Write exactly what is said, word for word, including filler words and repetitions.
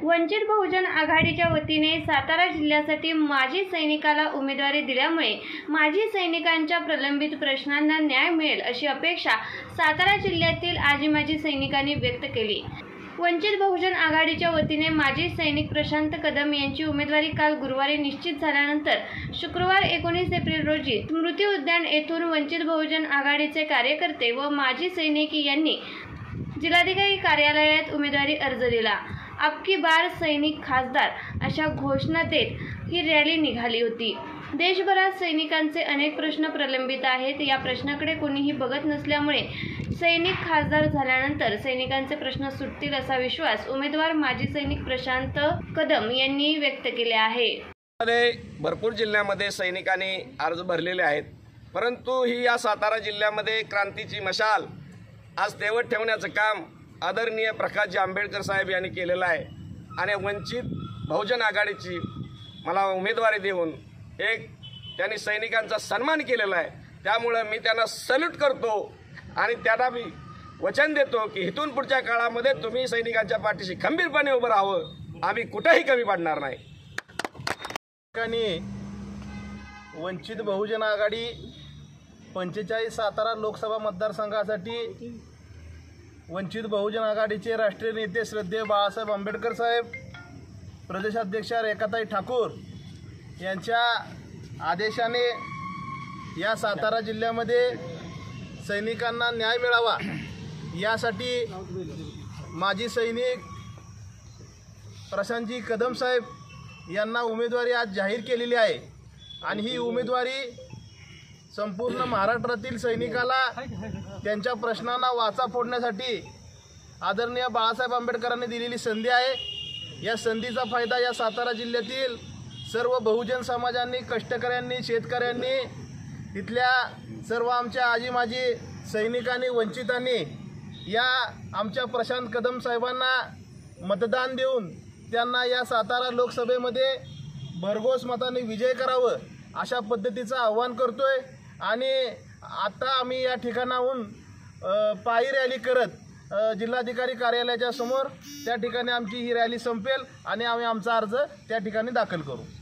वंचित बहुजन आघाडीच्या वतीने सातारा जिल्ह्यासाठी माजी सैनिकाला उमेदवारी दिल्यामुळे माजी सैनिकांच्या प्रलंबित प्रश्नांना न्याय मिळेल अशी अपेक्षा सातारा जिल्ह्यातील आजी माजी सैनिकांनी व्यक्त केली। वंचित बहुजन आघाडीच्या वतीने माजी सैनिक प्रशांत कदम यांची उमेदवारी काल गुरुवारी निश्चित झाल्यानंतर शुक्रवार एकोणीस एप्रिल रोजी स्मृती उद्यान येथून वंचित बहुजन आघाडीचे कार्यकर्ते व माजी सैनिकी यांनी जिल्हाधिकारी कार्यालयात उमेदवारी अर्ज दिला। अबकी बार सैनिक खासदार अशा घोषणा देत ही रॅली निघाली होती। देशभरात सैनिकांचे अनेक प्रश्न प्रलंबित आहेत। या प्रश्नाकडे कोणीही बघत नसल्यामुळे सैनिक खासदार झाल्यानंतर सैनिकांचे प्रश्न सुटतील असा विश्वास उमेदवार माजी सैनिक प्रशांत कदम यांनी व्यक्त केले आहे। भरपूर जिल्ह्यामध्ये सैनिकांनी अर्ज भरलेले आहेत, परंतु ही या सातारा जिल्ह्यामध्ये क्रांतीची मशाल आज तेवत ठेवण्याचं काम आदरणीय प्रकाश आंबेडकर साहेब यांनी केलेलं आहे आणि वंचित बहुजन आघाडीची मला उमेदवारी देऊन एक त्यांनी सैनिकांचा सन्मान केलेला आहे। त्यामुळे मी त्यांना सल्यूट करतो आणि त्यांना मी वचन देतो की इथून पुढच्या काळामध्ये तुम्ही सैनिकांच्या पाठीशी खंबीरपणे उभं राहावं, आम्ही कुठेही कमी पडणार नाही। वंचित बहुजन आघाडी पंचेचाळीस सातारा लोकसभा मतदारसंघासाठी वंचित बहुजन आघाडीचे राष्ट्रीय नेते श्रद्धेय बाळासाहेब आंबेडकर साहेब, प्रदेशाध्यक्षा रेखाताई ठाकूर यांच्या आदेशाने या सातारा जिल्ह्यामध्ये सैनिकांना न्याय मिळावा यासाठी माजी सैनिक प्रशांतजी कदम साहेब यांना उमेदवारी आज जाहीर केलेली आहे आणि ही उमेदवारी संपूर्ण महाराष्ट्रातील सैनिकाला त्यांच्या प्रश्नांना वाचा फोडण्यासाठी आदरणीय बाळासाहेब आंबेडकरांनी दिलेली संधी आहे। या संधीचा फायदा या सातारा जिल्ह्यातील सर्व बहुजन समाजांनी, कष्टकऱ्यांनी, शेतकऱ्यांनी, तिथल्या सर्व आमच्या आजी माजी सैनिकांनी, वंचितांनी या आमच्या प्रशांत कदम साहेबांना मतदान देऊन त्यांना या सातारा लोकसभेमध्ये भरघोस मताने विजय करावं अशा पद्धतीचं आव्हान करतोय। आणि आता आम्ही या ठिकाणाहून पायी रॅली करत जिल्हाधिकारी कार्यालयाच्या समोर त्या ठिकाणी आमची ही रॅली संपेल आणि आम्ही आमचा अर्ज त्या ठिकाणी दाखल करू।